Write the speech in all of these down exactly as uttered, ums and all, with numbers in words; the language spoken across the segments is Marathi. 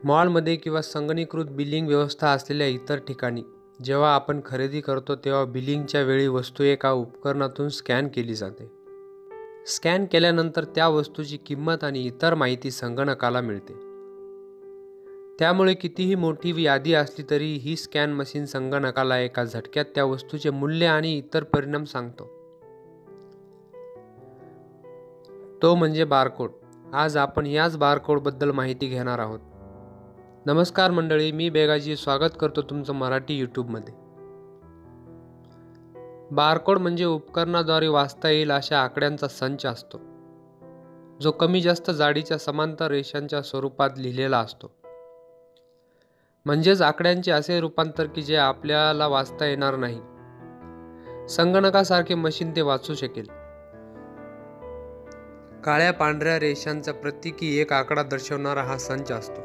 मॉलमध्ये किंवा संगणकीकृत बिलिंग व्यवस्था असलेल्या इतर ठिकाणी जेव्हा आपण खरेदी करतो तेव्हा बिलिंगच्या वेळी वस्तू एका उपकरणातून स्कॅन केली जाते. स्कॅन केल्यानंतर त्या वस्तूची किंमत आणि इतर माहिती संगणकाला मिळते. त्यामुळे कितीही मोठी यादी असली तरी ही स्कॅन मशीन संगणकाला एका झटक्यात त्या वस्तूचे मूल्य आणि इतर परिणाम सांगतो. तो म्हणजे बारकोड. आज आपण याच बारकोडबद्दल माहिती घेणार आहोत. नमस्कार मंडळी, मी बेगाजी स्वागत करतो तुमचं मराठी यूट्यूबमध्ये. बारकोड म्हणजे उपकरणाद्वारे वाचता येईल अशा आकड्यांचा संच असतो, जो कमी जास्त जाडीच्या समांतर रेषांच्या स्वरूपात लिहिलेला असतो. म्हणजेच आकड्यांचे असे रूपांतर की जे आपल्याला वाचता येणार नाही. संगणकासारखे मशीन ते वाचू शकेल. काळ्या पांढऱ्या रेषांचा प्रतीकी एक आकडा दर्शवणारा हा संच असतो.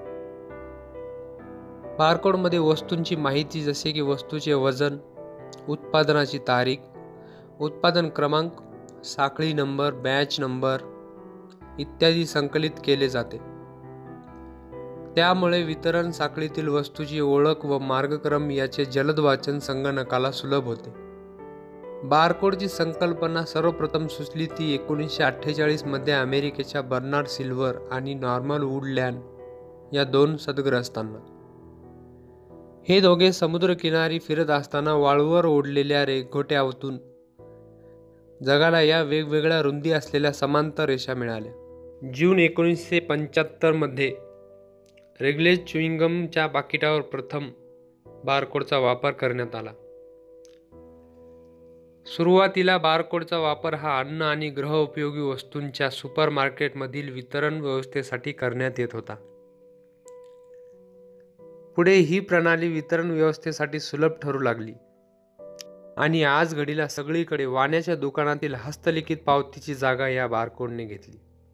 बारकोडमध्ये वस्तूंची माहिती जसे की वस्तूचे वजन, उत्पादनाची तारीख, उत्पादन क्रमांक, साखळी नंबर, बॅच नंबर इत्यादी संकलित केले जाते. त्यामुळे वितरण साखळीतील वस्तूची ओळख व मार्गक्रम याचे जलद वाचन संगणकाला सुलभ होते. बारकोडची संकल्पना सर्वप्रथम सुचली ती एकोणीसशे अठ्ठेचाळीस मध्ये अमेरिकेच्या बर्नार्ड सिल्वर आणि नॉर्मन वुडलँड या दोन सदग्रस्तांना. हे दोघे समुद्रकिनारी फिरत असताना वाळूवर ओढलेल्या रेघोट्यातून जगाला या वेगवेगळ्या रुंदी असलेल्या समांतर रेषा मिळाल्या. जून एकोणीसशे पंच्याहत्तर मध्ये रेग्लेज च्युइंगमच्या पाकिटावर प्रथम बारकोडचा वापर करण्यात आला. सुरुवातीला बारकोडचा वापर हा अन्न आणि गृहोपयोगी वस्तूंच्या सुपरमार्केटमधील वितरण व्यवस्थेसाठी करण्यात येत होता. पुढे ही प्रणाली वितरण व्यवस्थेसाठी सुलभ ठरू लागली आणि आज घडीला सगळीकडे वाण्याच्या दुकानातील हस्तलिखित पावतीची जागा या बारकोडने घेतली.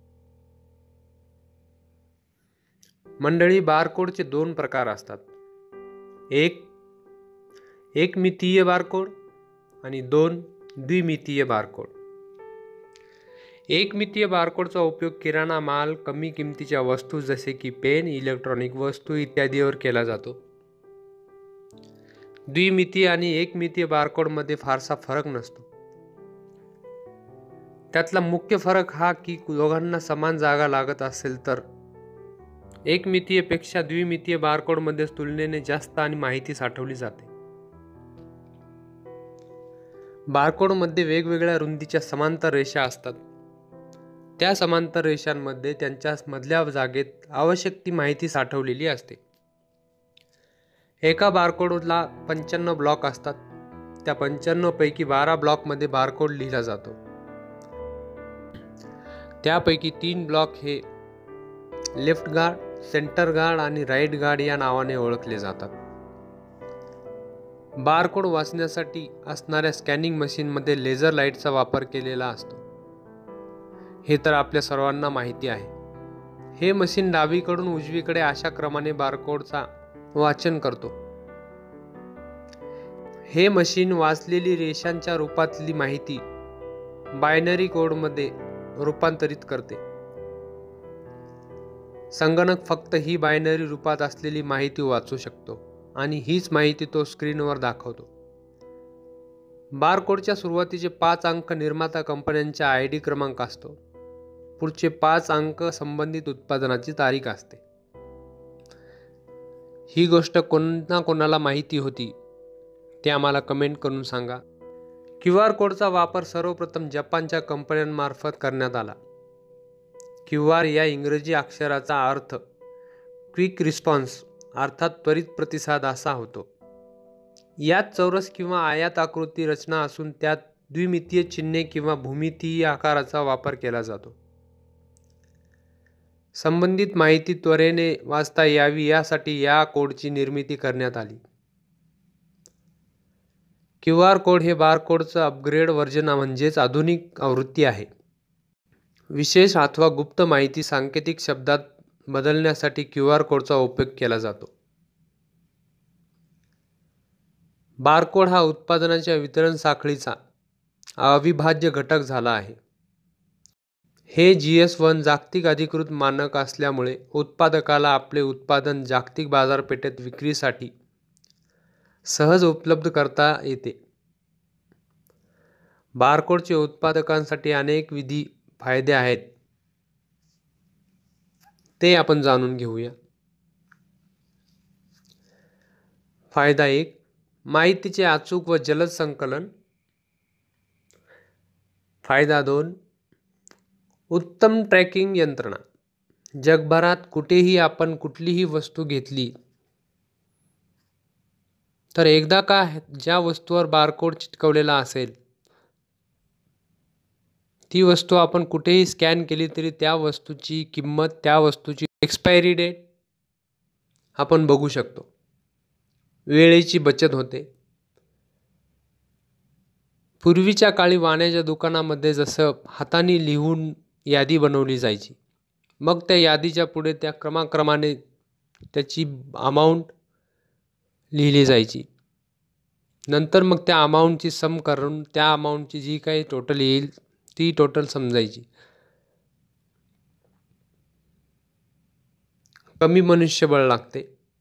मंडळी, बारकोडचे दोन प्रकार असतात. एक एकमितीय बारकोड आणि दोन द्विमितीय बारकोड. एकमितीय बारकोडचा उपयोग किराणा माल, कमी किमतीच्या वस्तू जसे की पेन, इलेक्ट्रॉनिक वस्तू इत्यादीवर केला जातो. द्विमितीय आणि एकमितीय बारकोडमध्ये फारसा फरक नसतो. त्यातला मुख्य फरक हा की दोघांना समान जागा लागत असेल तर एकमितीयपेक्षा द्विमितीय बारकोडमध्ये तुलनेने जास्त आणि माहिती साठवली जाते. बारकोडमध्ये वेगवेगळ्या रुंदीच्या समांतर रेषा असतात. त्या समांतर रेषांमध्ये त्यांच्या मधल्या जागेत आवश्यक ती माहिती साठवलेली असते. एका बारकोडला पंच्याण्णव ब्लॉक असतात. त्या पंच्याण्णव पैकी बारा ब्लॉकमध्ये बारकोड लिहिला जातो. त्यापैकी तीन ब्लॉक हे लेफ्ट गार्ड, सेंटर गार्ड आणि राईट गार्ड या नावाने ओळखले जातात. बारकोड वाचण्यासाठी असणाऱ्या स्कॅनिंग मशीनमध्ये लेझर लाईटचा वापर केलेला असतो. हे तर आपल्या सर्वांना माहिती आहे. हे मशीन डावीकडून उजवीकडे अशा क्रमाने बारकोडचा वाचन करतो. हे मशीन वाचलेली रेषांच्या रूपातली माहिती बायनरी कोडमध्ये रूपांतरित करते. संगणक फक्त ही बायनरी रूपात असलेली माहिती वाचू शकतो आणि हीच माहिती तो स्क्रीनवर दाखवतो. बारकोडच्या सुरुवातीचे पाच अंक निर्माता कंपन्यांचा आय डी क्रमांक असतो. पुढचे पाच अंक संबंधित उत्पादनाची तारीख असते. ही गोष्ट कोणा कोणाला माहिती होती ते आम्हाला कमेंट करून सांगा. क्यू आर कोडचा वापर सर्वप्रथम जपानच्या कंपन्यांमार्फत करण्यात आला. क्यू आर या इंग्रजी अक्षराचा अर्थ क्विक रिस्पॉन्स अर्थात त्वरित प्रतिसाद असा होतो. यात चौरस किंवा आयत आकृती रचना असून त्यात द्विमितीय चिन्हे किंवा भूमितीय आकाराचा वापर केला जातो. संबंधित माहिती त्वरेने वाचता यावी यासाठी या कोडची निर्मिती करण्यात आली. क्यू आर कोड हे बारकोडचं अपग्रेड व्हर्जन म्हणजेच आधुनिक आवृत्ती आहे. विशेष अथवा गुप्त माहिती सांकेतिक शब्दात बदलण्यासाठी क्यू आर कोडचा उपयोग केला जातो. बारकोड हा उत्पादनाच्या वितरण साखळीचा अविभाज्य घटक झाला आहे. हे जी एस वन जागतिक अधिकृत मानक असल्यामुळे उत्पादकाला आपले उत्पादन जागतिक बाजारपेठेत विक्रीसाठी सहज उपलब्ध करता येते. बारकोडचे उत्पादकांसाठी अनेक विधी फायदे आहेत, ते आपण जाणून घेऊया. फायदा एक, माहितीचे अचूक व जलद संकलन. फायदा दोन, उत्तम ट्रॅकिंग यंत्रणा. जगभरात कुठेही आपण कुठलीही वस्तू घेतली तर एकदा का ज्या वस्तूवर बारकोड चिटकवलेला असेल ती वस्तू आपण कुठेही स्कॅन केली तरी त्या वस्तूची किंमत, त्या वस्तूची एक्सपायरी डेट आपण बघू शकतो. वेळेची बचत होते. पूर्वीच्या काळी वाण्याच्या दुकानामध्ये जसं हाताने लिहून यादी बनवली जायची, मग त्या यादीच्या पुढे त्या क्रमाक्रमाने त्याची अमाऊंट लिहिली जायची. नंतर मग त्या अमाऊंटची सम करून त्या अमाऊंटची जी काही टोटल येईल ती टोटल समजायची. कमी मनुष्यबळ लागते.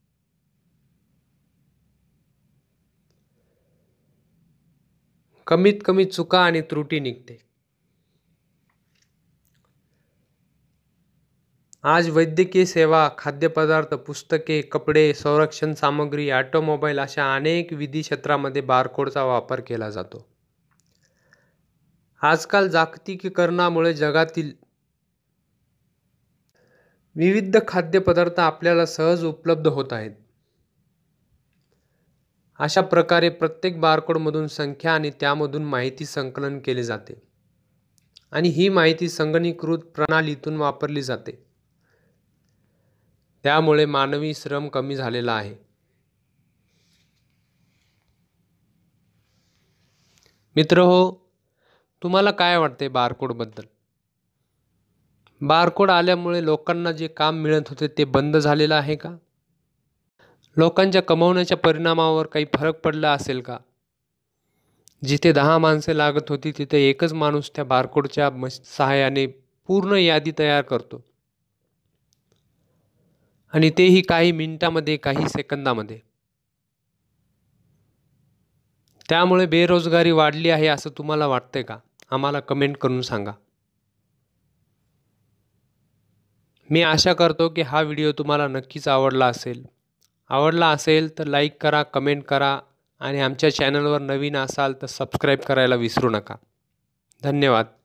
कमीत कमी चुका आणि त्रुटी निघते. आज वैद्यकीय सेवा, खाद्यपदार्थ, पुस्तके, कपडे, संरक्षण सामग्री, ऑटोमोबाईल अशा अनेक विधी क्षेत्रामध्ये बारकोडचा वापर केला जातो. आजकाल जागतिकीकरणामुळे जगातील विविध खाद्यपदार्थ आपल्याला सहज उपलब्ध होत आहेत. अशा प्रकारे प्रत्येक बारकोडमधून संख्या आणि त्यामधून माहिती संकलन केले जाते आणि ही माहिती संगणकीकृत प्रणालीतून वापरली जाते. त्यामुळे मानवी श्रम कमी झालेला आहे. मित्रहो, तुम्हाला काय वाटते बारकोडबद्दल? बारकोड आल्यामुळे लोकांना जे काम मिळत होते ते बंद झालेलं आहे का? लोकांच्या कमावण्याच्या परिणामावर काही फरक पडला असेल का? जिथे दहा माणसे लागत होती तिथे एकच माणूस त्या बारकोडच्या सहाय्याने पूर्ण यादी तयार करतो आणि तेही काही मिनिटांमध्ये, काही सेकंदामध्ये. त्यामुळे बेरोजगारी वाढली आहे असं तुम्हाला वाटतंय का? आम्हाला कमेंट करून सांगा. मी आशा करतो की हा व्हिडिओ तुम्हाला नक्कीच आवडला असेल. आवडला असेल तर लाईक करा, कमेंट करा आणि आमच्या चॅनलवर नवीन असाल तर सबस्क्राईब करायला विसरू नका. धन्यवाद.